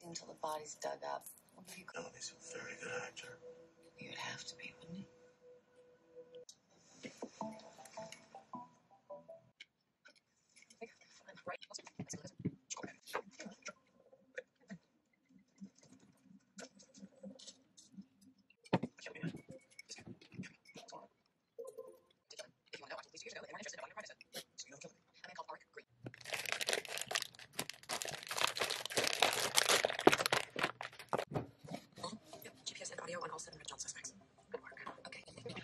until the body's dug up. Melody's a very good actor. You'd have to be, wouldn't you? GPS and audio on all 7 original suspects. Good work. Okay.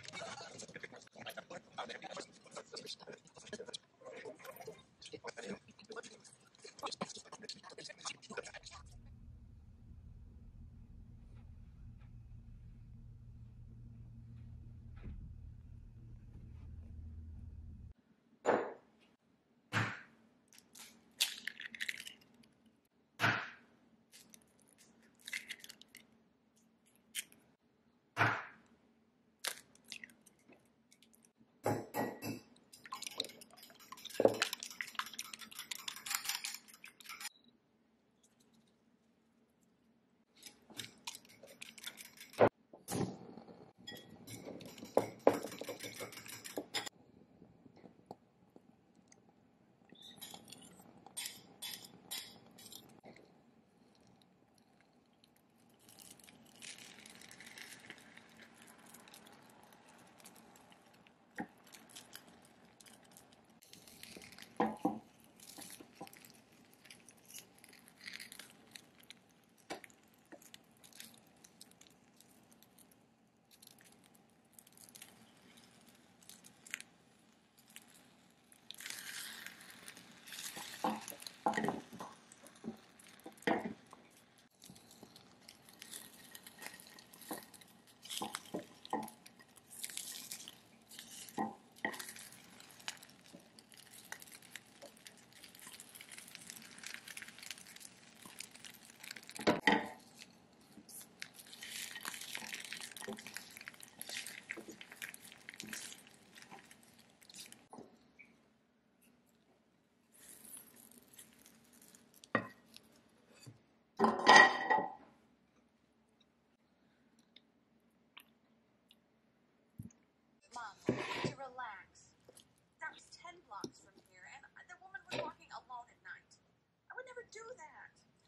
Mom, to relax. That was 10 blocks from here, and the woman was walking alone at night. I would never do that.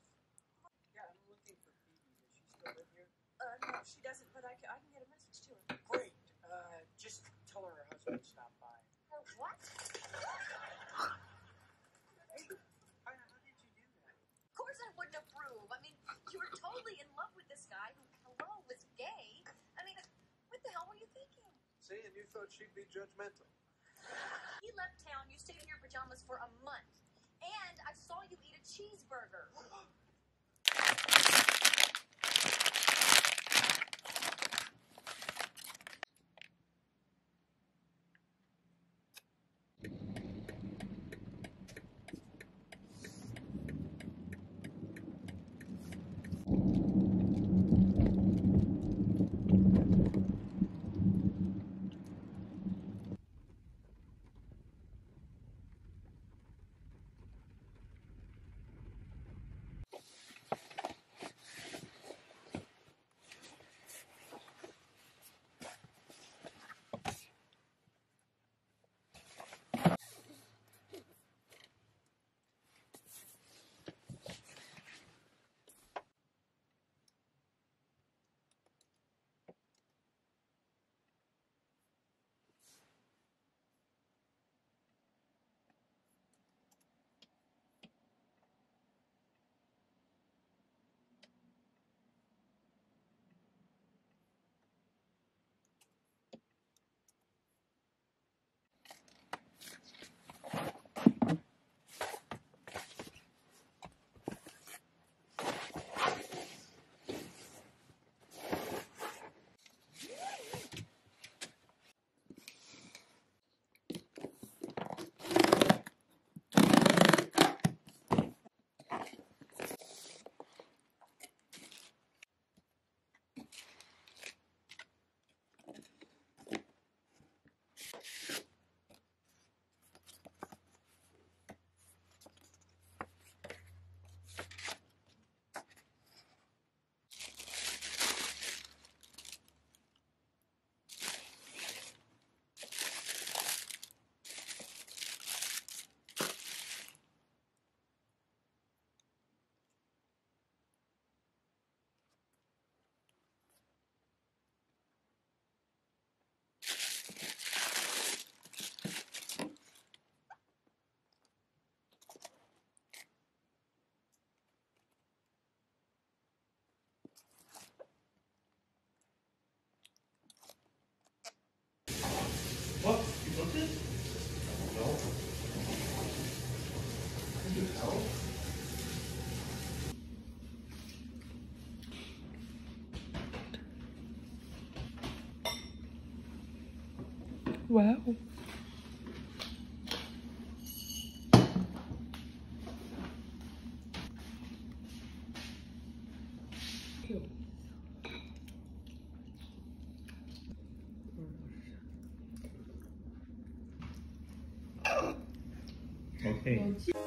Yeah, I'm looking for Phoebe. Does she still live here? No, she doesn't, but I can get a message to her. Great. Just tell her husband stopped by. Her what? How did you do that? Of course I wouldn't approve. I mean, you were totally in love with this guy who, hello, was gay. I mean, what the hell were you thinking? See, and you thought she'd be judgmental. He left town, you stayed in your pajamas for a month. And I saw you eat a cheeseburger. Wow. Okay.